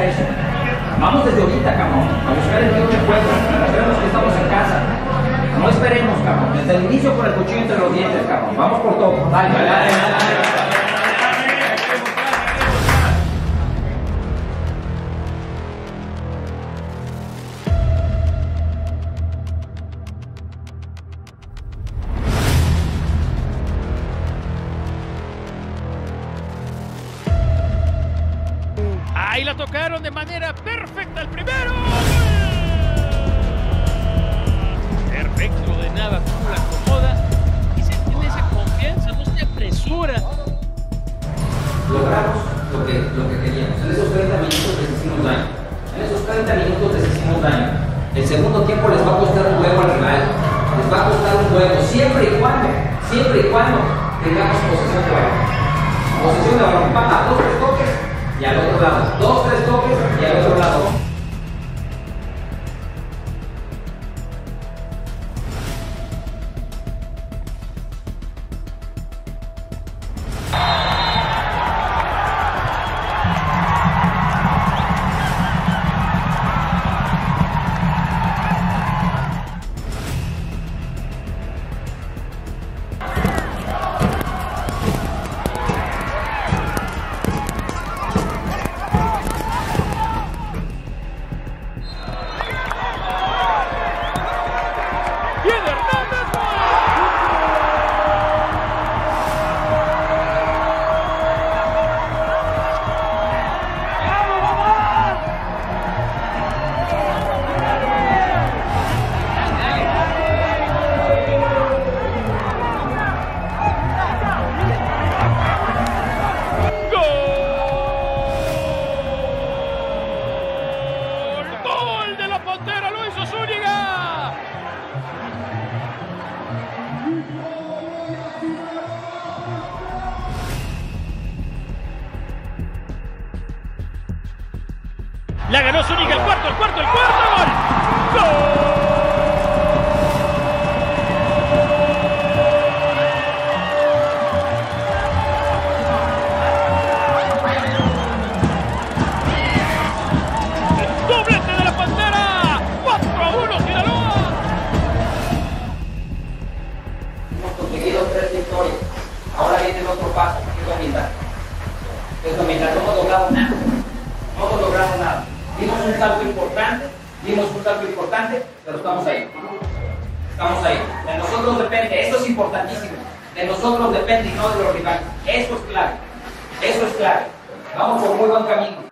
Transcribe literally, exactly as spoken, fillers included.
eso. Vamos desde ahorita, cabrón, a buscar el tiro de juego, a mostrarnos que estamos en casa. No esperemos, cabrón, desde el inicio con el cuchillo entre los dientes, cabrón. Vamos por todo. Dale, dale, dale, dale. Ahí la tocaron de manera perfecta el primero. Perfecto, de nada, como la acomoda y se tiene esa confianza, no se apresura. Logramos lo que, lo que queríamos. En esos treinta minutos les hicimos daño. En esos treinta minutos les hicimos daño. El segundo tiempo les va a costar un huevo al rival. Les va a costar un huevo, siempre y cuando, siempre y cuando tengamos posesión de balón. Posesión de balón, baja, dos, tres toques. Y al otro lado, dos, tres toques y al otro lado. La ganó Zúñiga, el cuarto, el cuarto, el cuarto, gol. ¡Gol! El doblete de la Pantera, cuatro a uno Sinaloa. Hemos conseguido tres victorias. Ahora viene el otro paso, que es dominar. Es dominar, no hemos logrado nada. No hemos logrado nada. Dimos un salto importante, dimos un salto importante, pero estamos ahí. Estamos ahí. De nosotros depende, esto es importantísimo. De nosotros depende y no de los rivales. Eso es clave. Eso es clave. Vamos por muy buen camino.